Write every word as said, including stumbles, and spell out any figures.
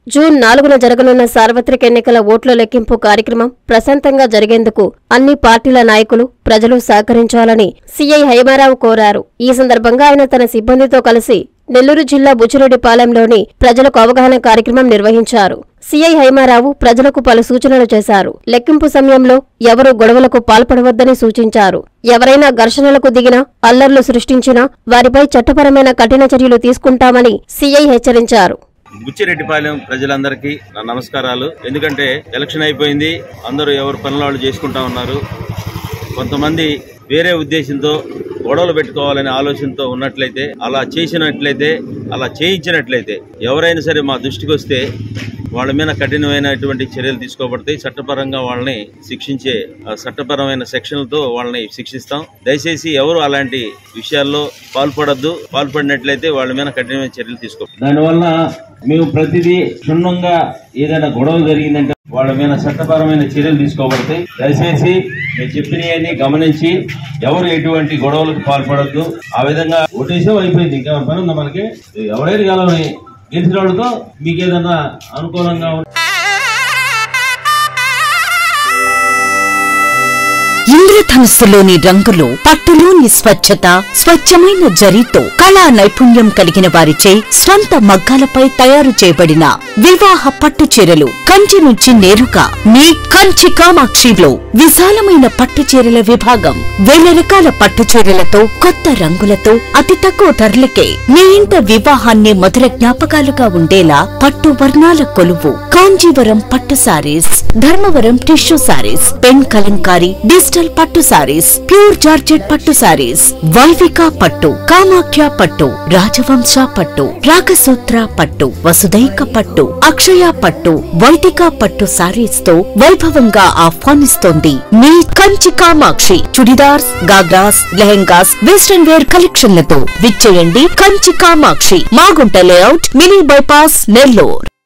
June నాలుగున జరగనున్న సార్వత్రిక ఎన్నికల ఓట్ల లెక్కింపు కార్యక్రమం ప్రశాంతంగా జరిగేందుకు అన్ని పార్టీల నాయకులు, ప్రజలు సహకరించాలని సీఐ హైమారావు కోరారు. ఈ సందర్భంగా ఆయన తన సిబ్బందితో కలిసి నెల్లూరు జిల్లా బుచ్చిరెడ్డిపాలెంలోని ప్రజలకు అవగాహన కార్యక్రమం నిర్వహించారు. సీఐ హైమారావు ప్రజలకు పలు సూచనలు చేశారు. లెక్కింపు సమయంలో ఎవరూ గొడవలకు పాల్పడవద్దని సూచించారు. ఎవరైనా ఘర్షణలకు దిగినా, అల్లర్లు సృష్టించినా వారిపై చట్టపరమైన కఠిన చర్యలు తీసుకుంటామని సీఐ హెచ్చరించారు. బుచ్చిరెడ్డిపాలెం ప్రజలందరికీ నా నమస్కారాలు. ఎందుకంటే ఎలక్షన్ అయిపోయింది, అందరూ ఎవరు పనుల వాళ్ళు చేసుకుంటా ఉన్నారు. కొంతమంది వేరే ఉద్దేశంతో గొడవలు పెట్టుకోవాలనే ఆలోచనతో ఉన్నట్లయితే, అలా చేసినట్లయితే, అలా చేయించినట్లయితే ఎవరైనా సరే మా దృష్టికి వస్తే వాళ్ళ మీద కఠినమైనటువంటి చర్యలు తీసుకోబడతాయి. చట్టపరంగా వాళ్ళని శిక్షించే చట్టపరమైన సెక్షన్లతో వాళ్ళని శిక్షిస్తాం. దయచేసి ఎవరు అలాంటి విషయాల్లో పాల్పడద్దు. పాల్పడినట్లయితే వాళ్ళ మీద కఠినమైన చర్యలు తీసుకోవాలి. దానివల్ల మేము ప్రతిదీ క్షుణ్ణంగా ఏదైనా గొడవ జరిగిందంటే వాళ్ళ మీద చట్టపరమైన చర్యలు తీసుకోబడతాయి. దయచేసి నేను చెప్పినవన్నీ గమనించి ఎవరు ఎటువంటి గొడవలకు పాల్పడద్దు. ఆ విధంగా ఓటేసే అయిపోయింది, ఇంకా పని ఉందా మనకి? ఎవరైనా కాలని గెలిచిన వాళ్ళతో మీకు ఏదన్నా అనుకూలంగా ఇంద్రధనుస్సులోని రంగులు, పట్టులోని స్వచ్ఛత, స్వచ్ఛమైన జరీతో కళా నైపుణ్యం కలిగిన వారిచే స్వంత మగ్గాలపై తయారు చేయబడిన వివాహ పట్టు చీరలు కంచి నుంచి నేరుగా మీ కంచి కామాక్షిలో విశాలమైన పట్టు చీరల విభాగం. వేల రకాల పట్టు చీరలతో, కొత్త రంగులతో అతి తక్కువ ధరలకే మీ ఇంట వివాహాన్ని మధుర జ్ఞాపకాలుగా ఉండేలా పట్టు వర్ణాల కొలువు కాంజీవరం పట్టు sarees, Dharmavaram tissue sarees, pen Kalamkari, digital పట్టు సారీస్, ప్యూర్ జార్జెట్ పట్టు సారీస్, వైవిక పట్టు, కామాఖ్య పట్టు, రాజవంశ పట్టు, రాగసూత్ర పట్టు, వసుదైక పట్టు, అక్షయ పట్టు, వైదిక పట్టు సారీస్ తో వైభవంగా ఆహ్వానిస్తోంది మీ కంచి కామాక్షి. చుడిదార్స్, గాగ్రాస్, లెహెంగాస్, వెస్టర్న్ వేర్ కలెక్షన్లతో విచ్చేయండి Kanchi Kamakshi, Magunta layout, mini bypass, Nellore.